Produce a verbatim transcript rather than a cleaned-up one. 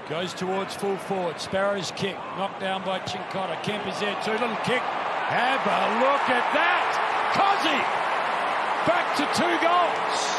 Goes towards full forward. Sparrow's kick. Knocked down by Cincotta. Kemp is there too. Little kick. Have a look at that. Cozzy back to two goals.